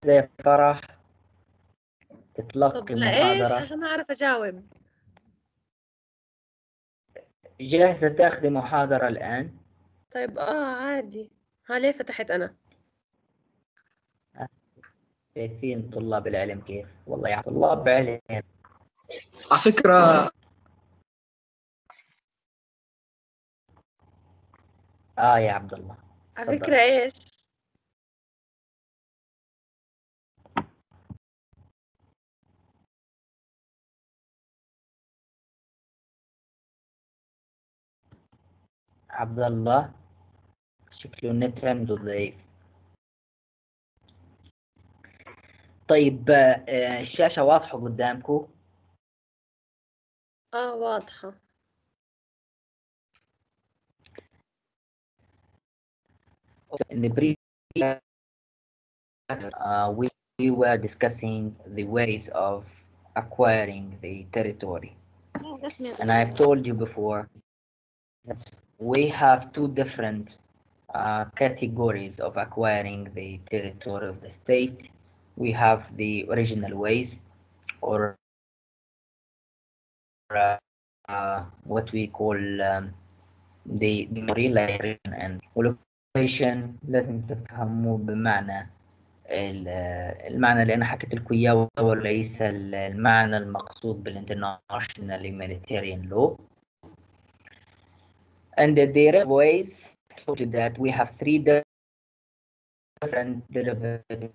زي فرح طب تتلقي لإيش محاضرة. عشان أعرف أجاوب؟ جاهزة تاخذي محاضرة الآن؟ طيب عادي. ليه فتحت أنا؟ شايفين طلاب العلم كيف؟ والله يا طلاب علم. على فكرة يا عبد الله على تفضل. فكرة إيش؟ عبد الله شكله النت عنده ضعيف. طيب الشاشة واضحة قدامكم؟ واضحة. In the previous we were discussing the ways of acquiring the territory, and I've told you before that we have two different categories of acquiring the territory of the state. We have the original ways, or what we call the relation and location. لازم تفهموا بمعنى المعنى اللي أنا حكيت لكم إياه، وليس المعنى المقصود بالinternational humanitarian law. And the direct ways to that we have three different derivative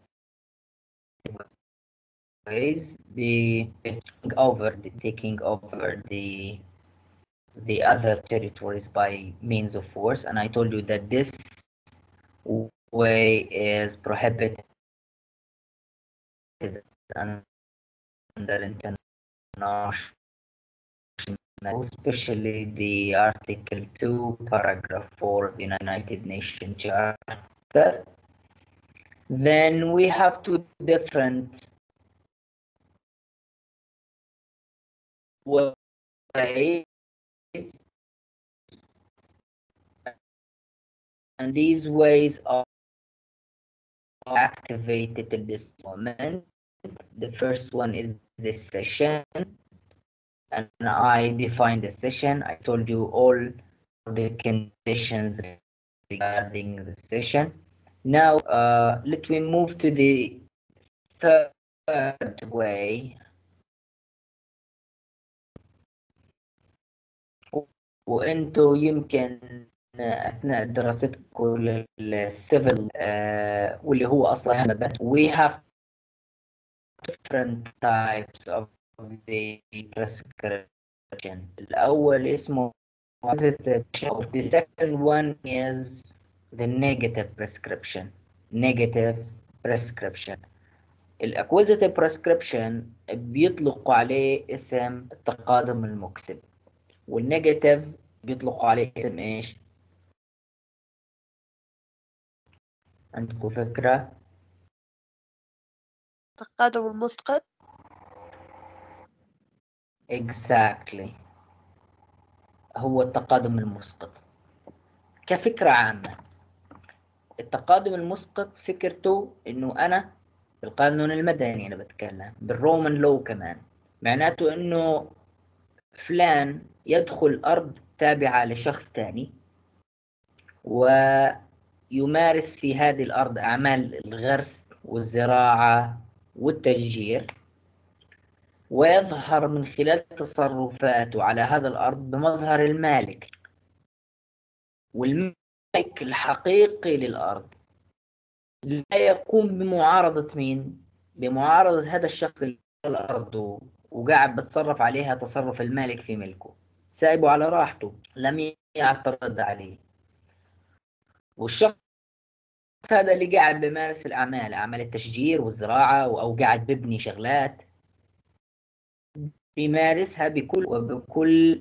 ways: the taking over the other territories by means of force, and I told you that this way is prohibited under international, especially the Article 2, Paragraph 4 of the United Nations Charter. Then we have two different ways, and these ways are activated at this moment. The first one is this session, and I defined the session. I told you all the conditions regarding the session. Now let me move to the third way, وانتوا يمكن اثناء دراستكم للسيفل واللي هو اصلا we have different types of the prescription. الأول اسمه acquisitive. The second one is the negative prescription. Negative prescription. الacquisitive prescription بيطلق عليه اسم التقادم المكسب، والنيجاتيف بيطلقوا عليه اسم ايش؟ عندكم فكرة؟ تقادم المسقط. Exactly. هو التقادم المسقط. كفكرة عامة، التقادم المسقط فكرته انه انا بالقانون المدني، انا بتكلم بالرومان لو كمان، معناته انه فلان يدخل ارض تابعة لشخص تاني ويمارس في هذه الارض اعمال الغرس والزراعة والتشجير، ويظهر من خلال تصرفاته على هذا الارض بمظهر المالك، والمالك الحقيقي للارض لا يقوم بمعارضة مين؟ بمعارضة هذا الشخص اللي على الأرض وقاعد بتصرف عليها تصرف المالك في ملكه، سايبه على راحته، لم يعترض عليه. والشخص هذا اللي قاعد بيمارس الأعمال، أعمال التشجير والزراعة أو قاعد ببني شغلات، بيمارسها بكل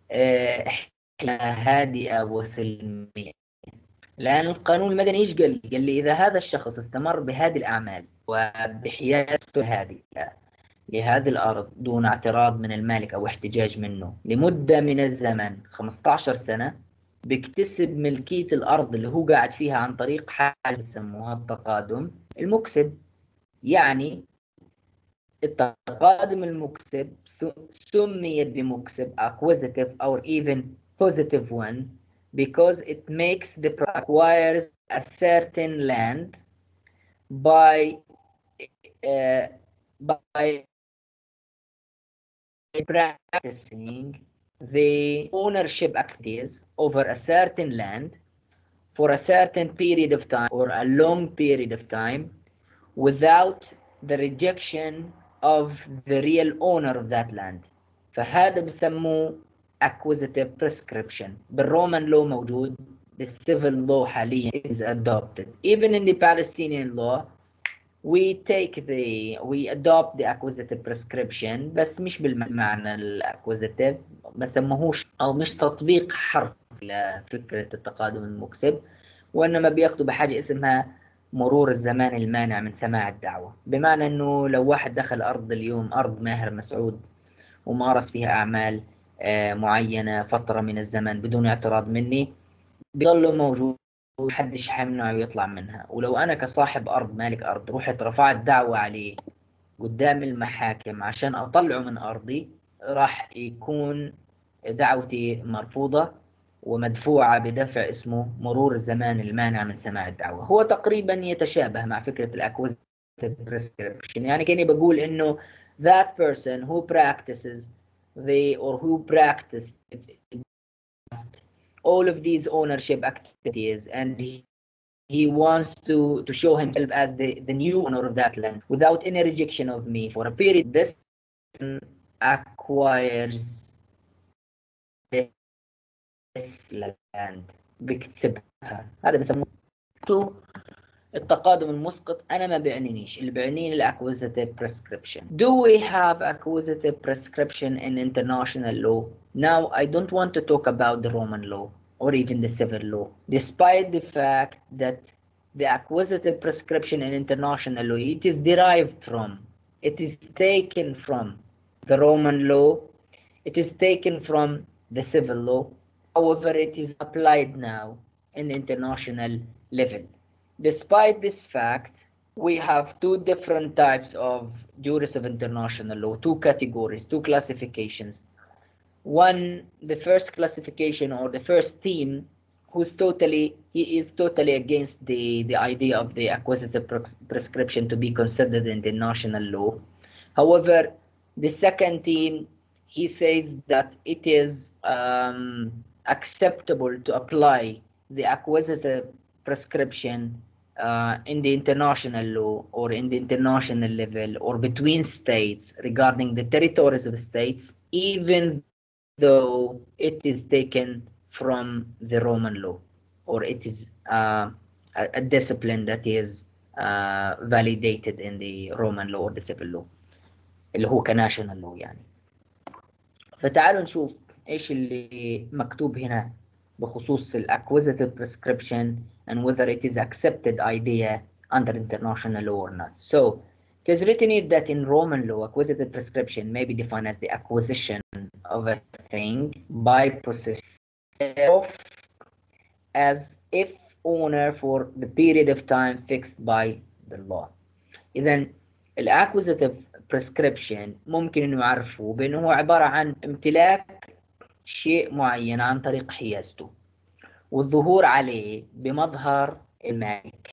هادئة وسلمية. لأن القانون المدني إيش قال لي؟ قال لي إذا هذا الشخص استمر بهذه الأعمال وبحيازته هذه لهذه الأرض دون اعتراض من المالك أو احتجاج منه لمدة من الزمن 15 سنة، بيكتسب ملكية الأرض اللي هو قاعد فيها عن طريق حاجة بسموها التقادم المكسب. يعني التقادم المكسب سميت بمكسب acquisitive or even positive one because it makes the acquires a certain land by uh, by practicing the ownership activities over a certain land for a certain period of time or a long period of time without the rejection of the real owner of that land. فهذا بسموه acquisitive prescription. بالرومان law موجود، بالcivil law حاليا is adopted. Even in the Palestinian law we adopt the acquisitive prescription، بس مش بالمعنى الاكوزيتيف، ما سموهوش او مش تطبيق حرفي لفكرة التقادم المكسب، وانما بياخدوا بحاجة اسمها مرور الزمان المانع من سماع الدعوة. بمعنى انه لو واحد دخل ارض اليوم، ارض ماهر مسعود، ومارس فيها اعمال معينة فترة من الزمن بدون اعتراض مني، بيضل موجود، محدش حيمنعه يطلع منها. ولو انا كصاحب ارض، مالك ارض، رحت رفعت دعوة عليه قدام المحاكم عشان اطلعه من ارضي، راح يكون دعوتي مرفوضة ومدفوعة بدفع اسمه مرور الزمان المانع من سماع الدعوة. هو تقريبا يتشابه مع فكرة الاكوزيتيف بريسكريبشن، يعني كأني بقول انه that person who practices who practiced all of these ownership activities and he wants to show himself as the new owner of that land without any rejection of me for a period, this acquires this land بيكتسبها. هذا بيسموه التقادم المسقط. انا ما بيعنينيش، اللي بيعنيني الاكوزيتيف prescription. Do we have acquisitive prescription in international law? Now I don't want to talk about the Roman law or even the civil law, despite the fact that the acquisitive prescription in international law, it is derived from, it is taken from the Roman law, it is taken from the civil law. However, it is applied now in international level. Despite this fact, we have two different types of jurists of international law, two categories, two classifications. One, the first classification or the first team, he is totally against the idea of the acquisitive prescription to be considered in the national law. However, the second team, he says that it is acceptable to apply the acquisitive prescription in the international law or in the international level or between states regarding the territories of the states, even though it is taken from the Roman law, or it is a discipline that is validated in the Roman law or the civil law اللي هو كناشونال law يعني. فتعالوا نشوف ايش اللي مكتوب هنا بخصوص acquisitive prescription and whether it is accepted idea under international law or not. So it is written here that in Roman law, acquisitive prescription may be defined as the acquisition of a thing by possession of as if owner for the period of time fixed by the law. إذا acquisitive prescription ممكن إنه يعرفه بأنه هو عبارة عن امتلاك شيء معين عن طريق حيازته والظهور عليه بمظهر المالك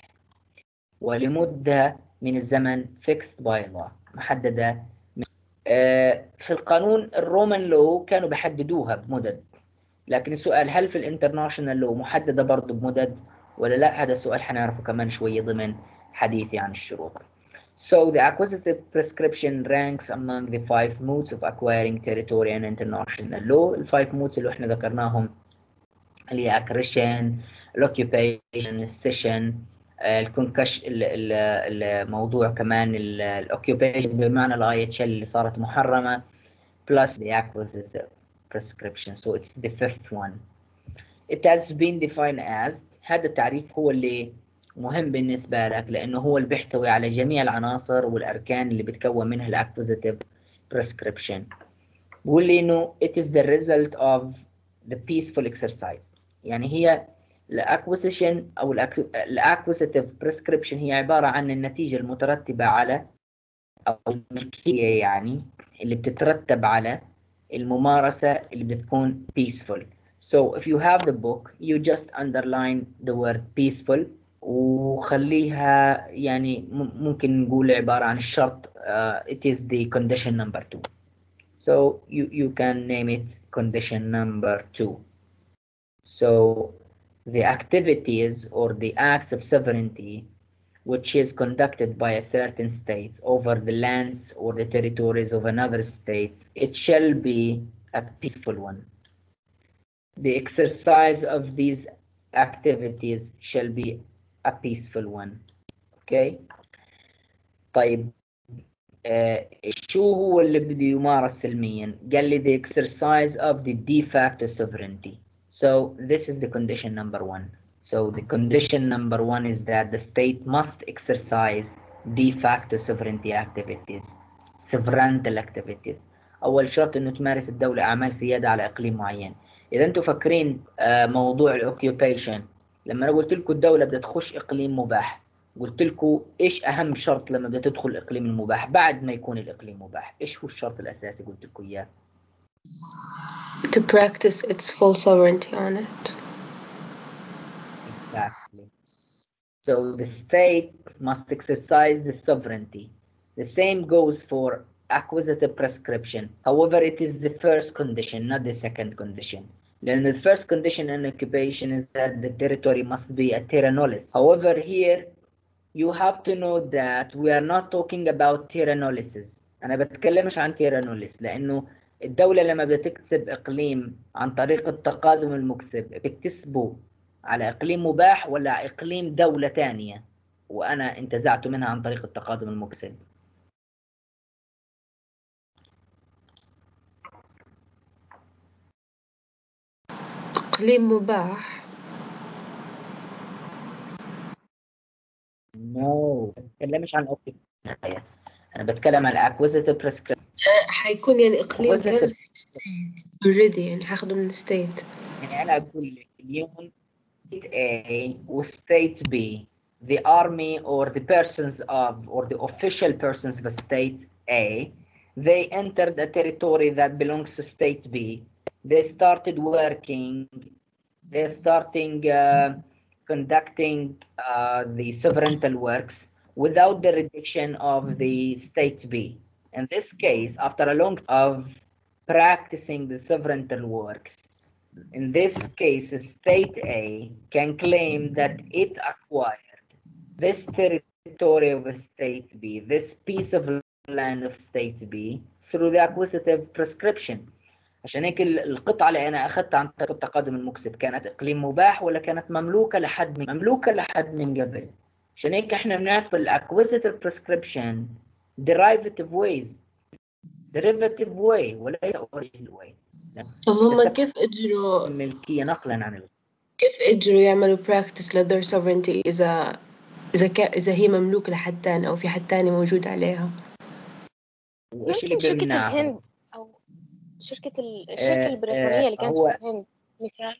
ولمدة من الزمن fixed by law محددة. في القانون الرومان لو كانوا بيحددوها بمدد، لكن السؤال هل في الانترناشونال لو محددة برضه بمدد ولا لا؟ هذا السؤال حنعرفه كمان شوية ضمن حديثي عن الشروط. So the acquisitive prescription ranks among the 5 modes of acquiring territory in international law. ال 5 modes اللي احنا ذكرناهم اللي هي accretion، occupation، السيشن، الكونكش، الموضوع كمان الاوكيوبيشن بمعنى الاي اتش اللي صارت محرمة plus the acquisitive prescription. So it's the 5th one. It has been defined as، هذا التعريف هو اللي مهم بالنسبة لك لأنه هو اللي بيحتوي على جميع العناصر والأركان اللي بتكون منها الأكوزيتيف prescription. بيقول لي إنه it is the result of the peaceful exercise، يعني هي الأكوزيشن أو الأكوزيتيف بريسكريبشن هي عبارة عن النتيجة المترتبة على أو الملكية يعني اللي بتترتب على الممارسة اللي بتكون peaceful. So if you have the book you just underline the word peaceful وخليها يعني ممكن نقول عبارة عن الشرط it is the condition number 2. So you can name it condition number 2. So the activities or the acts of sovereignty which is conducted by a certain state over the lands or the territories of another state, it shall be a peaceful one. The exercise of these activities shall be a peaceful one. Okay? طيب شو هو اللي بده يمارس سلميا؟ قال لي the exercise of the de facto sovereignty. So this is the condition number 1. So the condition number 1 is that the state must exercise de facto sovereignty activities, sovereignty activities. أول شرط إنه تمارس الدولة أعمال سيادة على إقليم معين. إذا أنتم فاكرين موضوع الأوكيوبيشن لما أنا قلت لكم الدولة بدها تخش إقليم مباح، قلت لكم إيش أهم شرط لما بدها تدخل الإقليم المباح بعد ما يكون الإقليم مباح؟ إيش هو الشرط الأساسي قلت لكم إياه؟ To practice its full sovereignty on it. Exactly. So the state must exercise the sovereignty. The same goes for acquisitive prescription. However, it is the first condition, not the second condition. Then the first condition in occupation is that the territory must be a terra nullius. However, here you have to know that we are not talking about terra nullius. أنا بتكلمش عن terra nullius لأنه الدولة لما بتكسب إقليم عن طريق التقادم المكسب بتكسبه على إقليم مباح ولا إقليم دولة تانية وأنا انتزعت منها عن طريق التقادم المكسب؟ إقليم مباح. No بتكلمش عن occupation. أنا بتكلم عن acquisitive prescription. حيكون يعني إقليم كان acquisitive state already يعني حاخده من state. يعني أنا أقول لك اليوم State A و State B, the army or the persons of or the official persons of State A, they entered a territory that belongs to State B. They started working. They're starting conducting the sovereignty works without the rejection of the State B. In this case, after a long of practicing the sovereignty works, in this case, State A can claim that it acquired this territory of State B, this piece of land of State B, through the acquisitive prescription. عشان هيك القطعة اللي أنا أخذتها عن طريق التقادم المكسب كانت إقليم مباح ولا كانت مملوكة لحد من قبل. عشان هيك إحنا بنعرف الacquisitive prescription derivative way وليس original way. طب هم كيف قدروا الملكية نقلا عن يعملوا practice their sovereignty إذا هي مملوكة لحد تاني أو في حد تاني موجود عليها؟ وإيش اللي ممكن شركة بيمنعهم؟ الهند أو الشركة البريطانية اللي كانت في الهند مثال.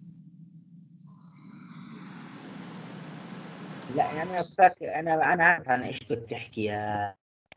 لا أنا فاكر أنا عارف عن إيش بتحكي يا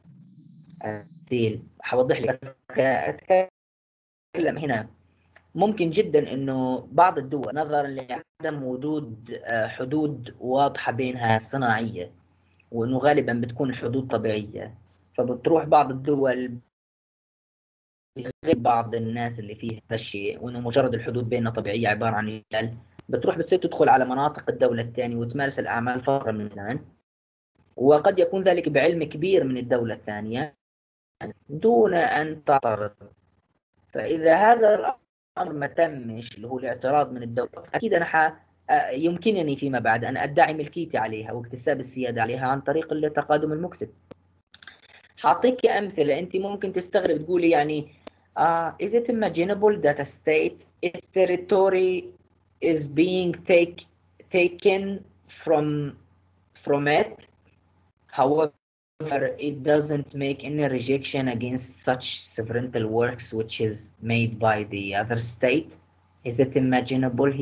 سيل. حوضح لك بس أتكلم هنا. ممكن جدا إنه بعض الدول نظرا لعدم وجود حدود واضحة بينها صناعية وإنه غالبا بتكون الحدود طبيعية، فبتروح بعض الدول غير بعض الناس اللي فيها هذا الشيء وإنه مجرد الحدود بيننا طبيعية عبارة عن جدال، بتروح بتصير تدخل على مناطق الدولة الثانية وتمارس الأعمال فرا من الآن، وقد يكون ذلك بعلم كبير من الدولة الثانية دون أن تعترض. فإذا هذا الأمر ما تمش اللي هو الاعتراض من الدولة، أكيد أنا يمكنني فيما بعد أن أدعي ملكيتي عليها واكتساب السيادة عليها عن طريق التقادم المكسب. حاعطيك أمثلة أنت ممكن تستغرب تقولي يعني is it imaginable that a state its territory is being taken from it, however it doesn't make any rejection against such sovereignty works which is made by the other state? Is it imaginable here?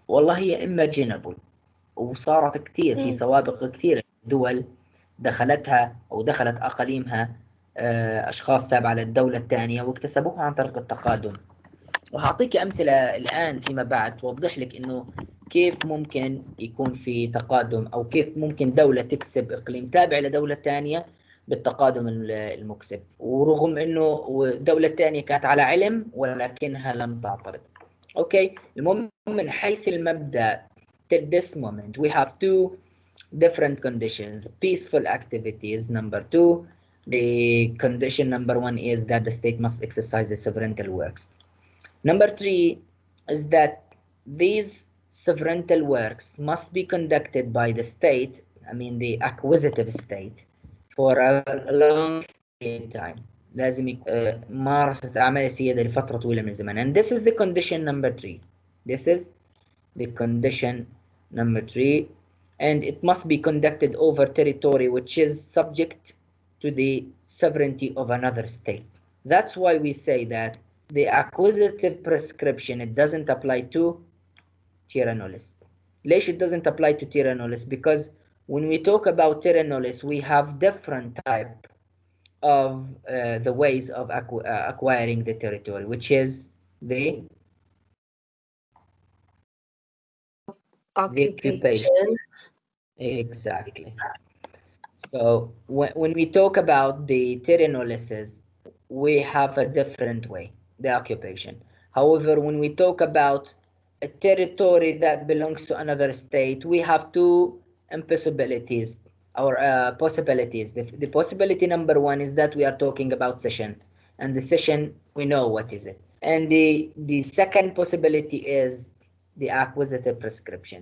والله هي imaginable، وصارت كثير في سوابق كثير دول دخلتها أو دخلت أقاليمها أشخاص تابعة للدولة الثانية واكتسبوها عن طريق التقادم. وهعطيك أمثلة الآن فيما بعد توضح لك إنه كيف ممكن يكون في تقادم، أو كيف ممكن دولة تكسب إقليم تابع لدولة ثانية بالتقادم المكسب، ورغم إنه الدولة الثانية كانت على علم ولكنها لم تعترض. أوكي، المهم من حيث المبدأ till this moment we have two different conditions: peaceful activities, number two. The condition number one is that the state must exercise the sovereignty works. Number three is that these sovereignty works must be conducted by the state, I mean the acquisitive state, for a long period of time. لازم ممارسة أعمال السيادة لفترة طويلة من الزمن. And this is the condition number three. This is the condition number three. And it must be conducted over territory which is subject to the sovereignty of another state. That's why we say that the acquisitive prescription, it doesn't apply to terra nullis. ليش it doesn't apply to terra nullis? Because when we talk about terra nullis, we have different type of the ways of acquiring the territory, which is the occupation. Exactly. So when we talk about the terra nullises, we have a different way, the occupation. However, when we talk about a territory that belongs to another state, we have two impossibilities or possibilities. The possibility number one is that we are talking about cession, and the cession, we know what is it. And the second possibility is the acquisitive prescription.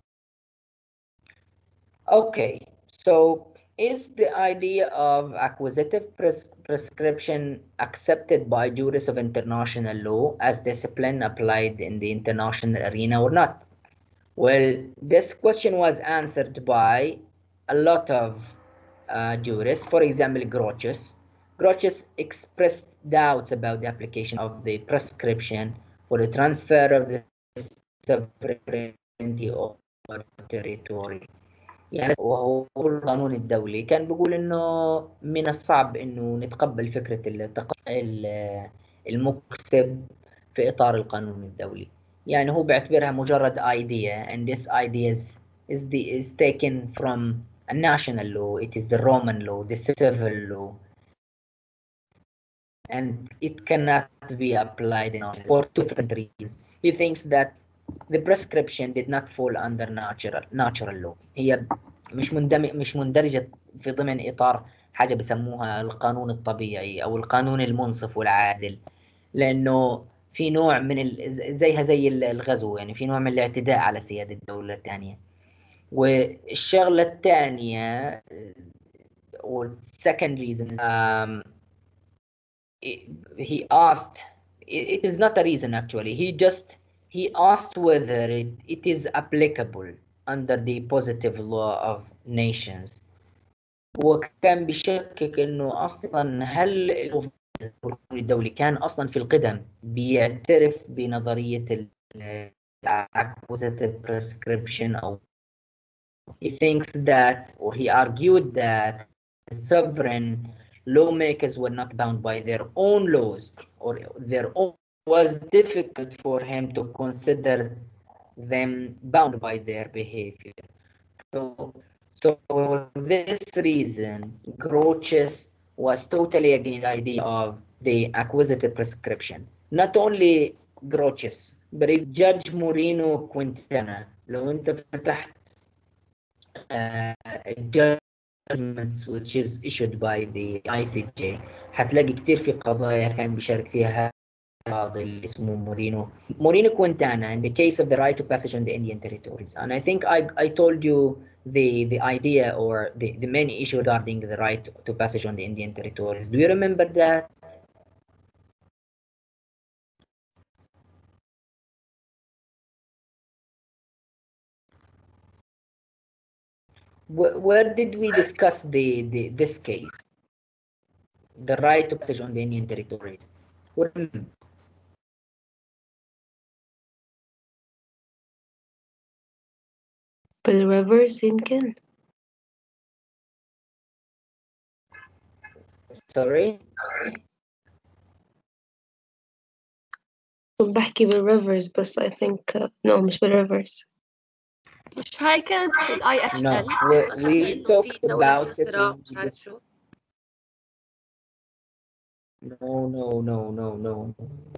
Okay, so is the idea of acquisitive prescription accepted by jurists of international law as discipline applied in the international arena or not? Well, this question was answered by a lot of jurists. For example, Grotius. Grotius expressed doubts about the application of the prescription for the transfer of the sovereignty over territory. يعني وهو القانون الدولي كان بيقول إنه من الصعب إنه نتقبل فكرة المكسب في إطار القانون الدولي. يعني هو بيعتبرها مجرد idea, and this idea is taken from a national law. It is the Roman law, the civil law, and it cannot be applied for two different reasons. He thinks that the prescription did not fall under natural law. هي مش مندرجة في ضمن إطار حاجة بسموها القانون الطبيعي أو القانون المنصف والعادل، لأنه في نوع من زي الغزو، يعني في نوع من الاعتداء على سيادة الدولة الثانية. والشغلة الثانية or second reason he asked, it is not a reason actually, he asked whether it is applicable under the positive law of nations. وكان بيشكك انه اصلا هل القانون الدولي كان اصلا في القدم بيعترف بنظريه acquisitive prescription او he thinks that, or he argued that sovereign lawmakers were not bound by their own laws, or their own was difficult for him to consider them bound by their behavior. So for this reason, Grotius was totally against the idea of the acquisitive prescription. Not only Grotius, but Judge Moreno Quintana, لو انت فتحت judgments which is issued by the ICJ هتلاقي كتير في قضايا كان بيشارك فيها اللي اسمه مورينو Quintana in the case of the right of passage on the Indian territories. And I think I told you the idea or the main issue regarding the right to passage on the Indian territories. Do you remember that? Where did we discuss this case? The right to passage on the Indian territories. بالريفرس يمكن. sorry. بحكي بالريفرس بس I think no مش بالريفرس. مش هاي كانت في الاي اتش No, ال we talked about it. صراع مش عارف شو. No.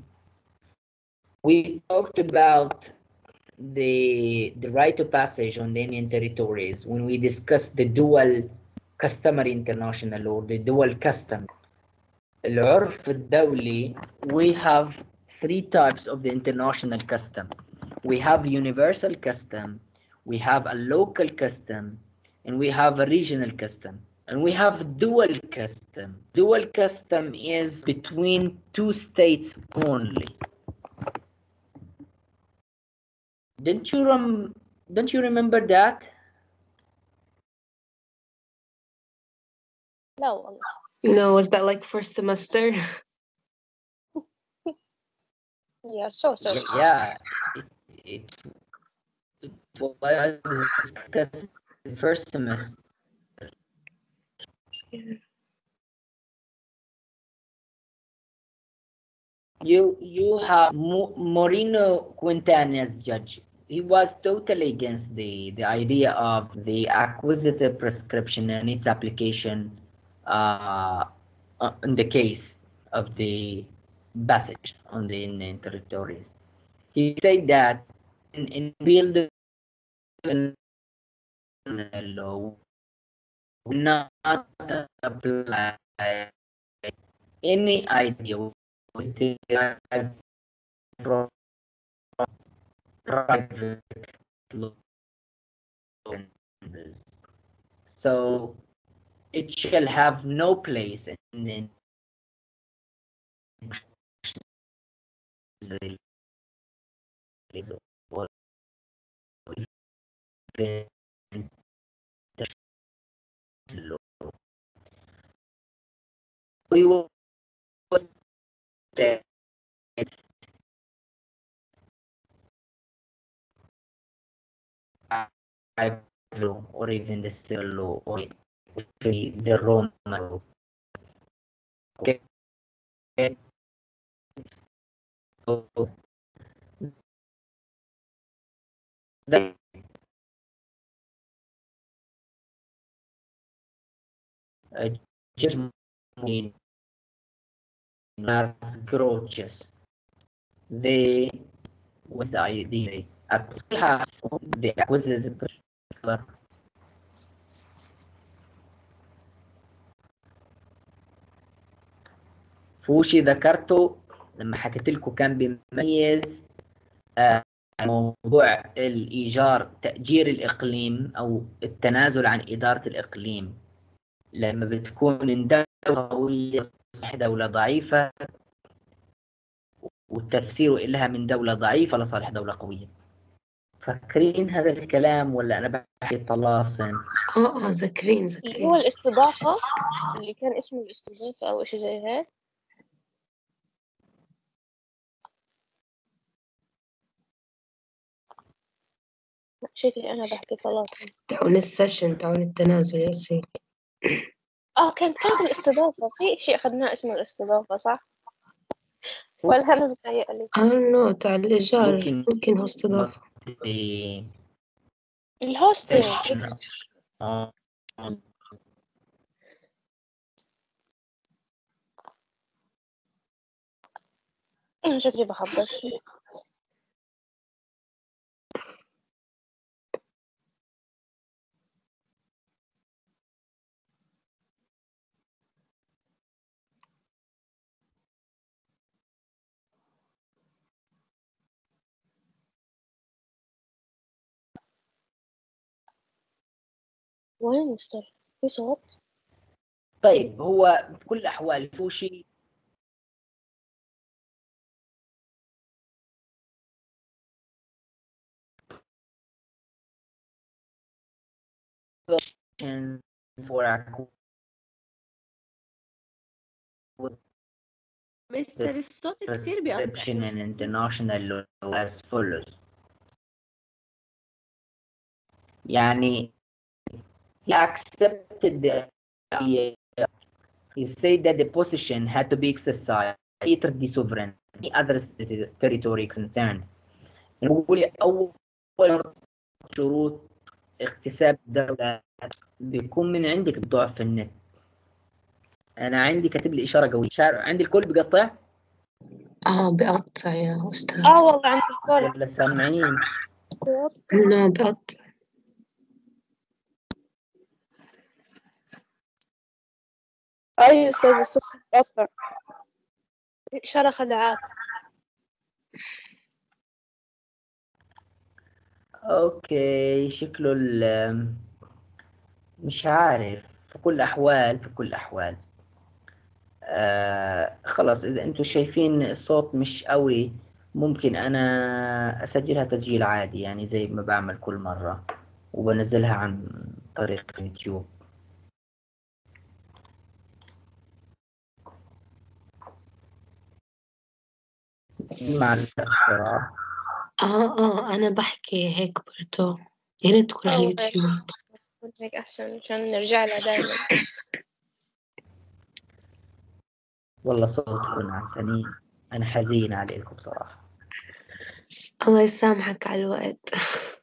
We talked about the right of passage on the Indian territories when we discussed the dual customary international or the dual custom. العرف الدولي, we have three types of the international custom. We have universal custom, we have a local custom, and we have a regional custom. And we have dual custom. Dual custom is between two states only. Don't you remember that? لا والله. No, was that like first semester? Yeah, so. Yeah, it was discussed the first semester. You have Moreno Quintana as judge. He was totally against the idea of the acquisitive prescription and its application in the case of the passage on the Indian territories. He said that in field law will not apply any idea from private law. So it shall have no place in the or law. We will that law or even the civil law or the Roman law. Okay. So that judgment as grotesque. They was the idea the acquisitive. فوشي ذكرته لما حكيت لكم كان بيميز موضوع الإيجار تأجير الإقليم أو التنازل عن إدارة الإقليم لما بتكون من دولة قوية لصالح دولة ضعيفة والتفسير إلها من دولة ضعيفة لصالح دولة قوية. فاكرين هذا الكلام ولا أنا بحكي طلاسم؟ ذاكرين. اللي هو الاستضافة اللي كان اسمه الاستضافة أو إشي زي هيك. شكلي أنا بحكي طلاسم. تعون السيشن تعون التنازل يا سيدي. كانت الاستضافة في شيء أخذناه اسمه الاستضافة صح؟ ولا أنا بتهيألي؟ I don't know تاع الإيجار يمكن هو استضافة. الهوستنج. أنا شكلي بخبص. وين مستر؟ في صوت؟ طيب هو بكل الأحوال فوشي مستر الصوت كتير بيقطع. international law as follows. يعني he accepted he said that the position had to be exercised either the sovereign any other territory concerned. نقول لي أول شروط اكتساب الدولة بيكون من عندك الضعف في النت. أنا عندي كاتب لي إشارة قوية، عندي الكل بيقطع بقطع يا أستاذ. والله عندي الكل ولا سامعين؟ لا بقطع. أيوة أستاذ الصوت بقطع، إشارة خدعات. أوكي شكله مش عارف. في كل أحوال خلاص إذا أنتم شايفين الصوت مش قوي ممكن أنا أسجلها تسجيل عادي يعني زي ما بعمل كل مرة وبنزلها عن طريق يوتيوب. مع الاختراع أنا بحكي هيك برضو، يا ريت تكون على والله اليوتيوب. هيك أحسن عشان نرجع لها دائما. والله صوتكم عسلين، أنا حزين عليكم بصراحة. الله يسامحك على الوقت.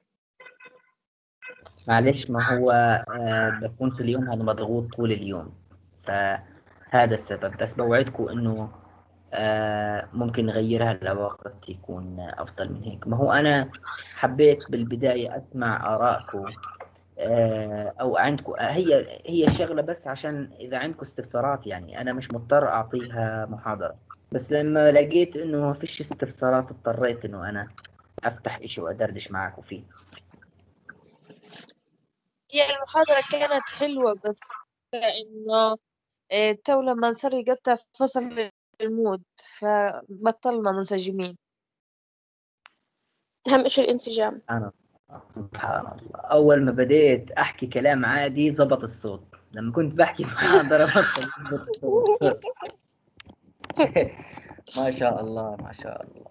معلش ما هو بكون في اليوم هذا مضغوط طول اليوم فهذا السبب، بس بوعدكم إنه ممكن نغيرها لوقت يكون أفضل من هيك. ما هو أنا حبيت بالبداية أسمع آرائكم أو عندكم هي الشغلة بس عشان إذا عندكم استفسارات يعني أنا مش مضطر أعطيها محاضرة، بس لما لقيت إنه ما فيش استفسارات اضطريت إنه أنا أفتح إشي وأدردش معاكم فيه. هي المحاضرة كانت حلوة بس إنه تو لما صار يقطع فصل المود فبطلنا منسجمين. أهم شيء الانسجام. أنا سبحان الله أول ما بديت أحكي كلام عادي زبط الصوت، لما كنت بحكي محاضرة بطل يزبط الصوت. ما شاء الله ما شاء الله.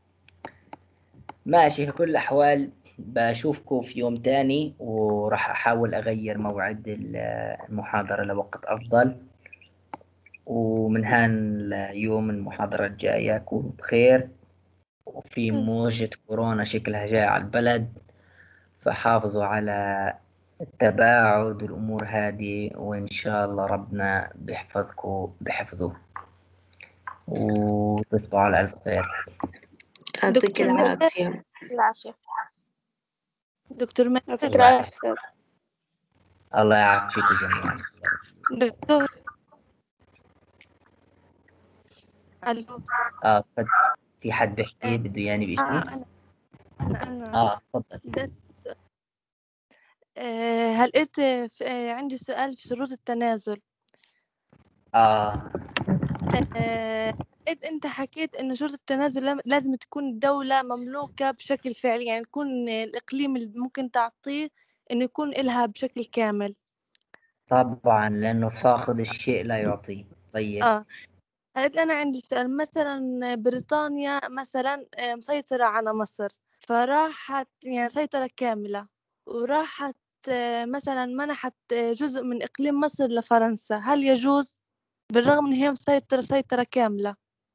ماشي في كل الأحوال بشوفكم في يوم تاني وراح أحاول أغير موعد المحاضرة لوقت أفضل، ومن هان اليوم المحاضرة الجاية كونوا بخير. وفي موجة كورونا شكلها جاية على البلد فحافظوا على التباعد والأمور هذه وإن شاء الله ربنا بيحفظكم بحفظه وتصبحوا على ألف خير. يعطيك دكتور العافية. العافية. دكتور يعطيك الله العافية أستاذ. الله يعافيكم جميعا. دكتور ألو. في حد بيحكي بده يعني باسمي؟ أنا تفضل. هل أنت عندي سؤال في شروط التنازل. أنت حكيت إن شروط التنازل لازم تكون الدولة مملوكة بشكل فعلي، يعني يكون الإقليم اللي ممكن تعطيه إنه يكون إلها بشكل كامل. طبعا لأنه فاقد الشيء لا يعطيه. طيب هل أنا عندي سؤال، مثلا بريطانيا مثلا مسيطرة على مصر، فراحت يعني سيطرة كاملة وراحت مثلا منحت جزء من إقليم مصر لفرنسا، هل يجوز بالرغم إن هي مسيطرة سيطرة كاملة؟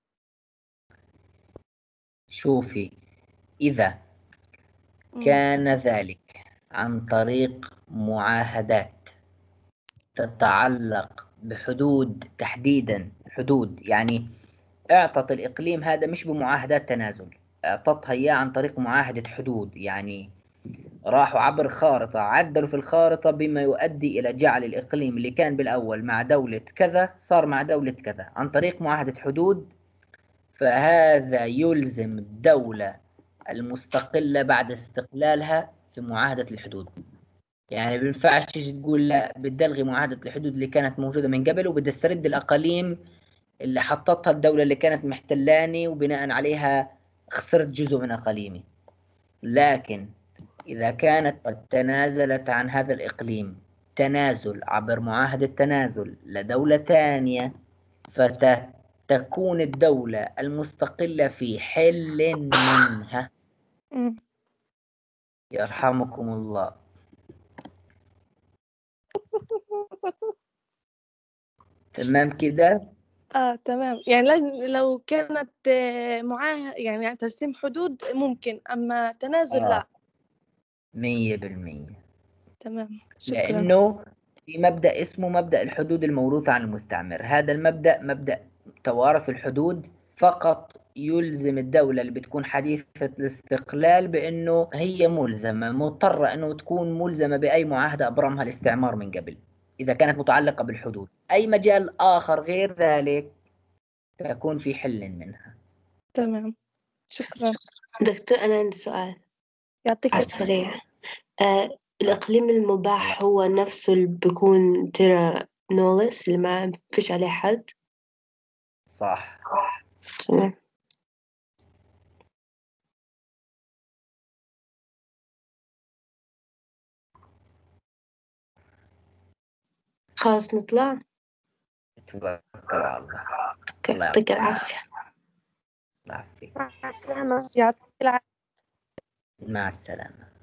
شوفي إذا كان ذلك عن طريق معاهدات تتعلق بحدود، تحديدا حدود يعني اعطت الإقليم هذا مش بمعاهدات تنازل، اعطتها إياه عن طريق معاهدة حدود، يعني راحوا عبر خارطة عدلوا في الخارطة بما يؤدي إلى جعل الإقليم اللي كان بالأول مع دولة كذا صار مع دولة كذا عن طريق معاهدة حدود. فهذا يلزم الدولة المستقلة بعد استقلالها في معاهدة الحدود. يعني بينفعش تقول لا بدي ألغي معاهدة الحدود اللي كانت موجودة من قبل وبدي استرد الأقاليم اللي حطتها الدولة اللي كانت محتلاني وبناء عليها خسرت جزء من أقاليمي. لكن إذا كانت قد تنازلت عن هذا الإقليم تنازل عبر معاهدة تنازل لدولة ثانية فتكون الدولة المستقلة في حل منها. يرحمكم الله. تمام كده. تمام، يعني لو كانت معاهدة يعني ترسيم حدود ممكن، أما تنازل لا. 100%. تمام، شكرا. لأنه في مبدأ اسمه مبدأ الحدود الموروثة عن المستعمر. هذا المبدأ مبدأ توارث الحدود، فقط يلزم الدولة اللي بتكون حديثة الاستقلال بأنه هي ملزمة مضطرة أنه تكون ملزمة بأي معاهدة أبرمها الاستعمار من قبل، إذا كانت متعلقة بالحدود. أي مجال آخر غير ذلك تكون في حل منها. تمام، شكرا. دكتور أنا عندي سؤال يعطيك على العافية. السريع. الإقليم المباح هو نفسه اللي بيكون ترى نولس اللي ما فيش عليه حد؟ صح. تمام. خلاص نطلع. توكل على الله. الله يعطيك العافية. يعافيك. مع السلامة. يعطيك العافية. مع السلامة.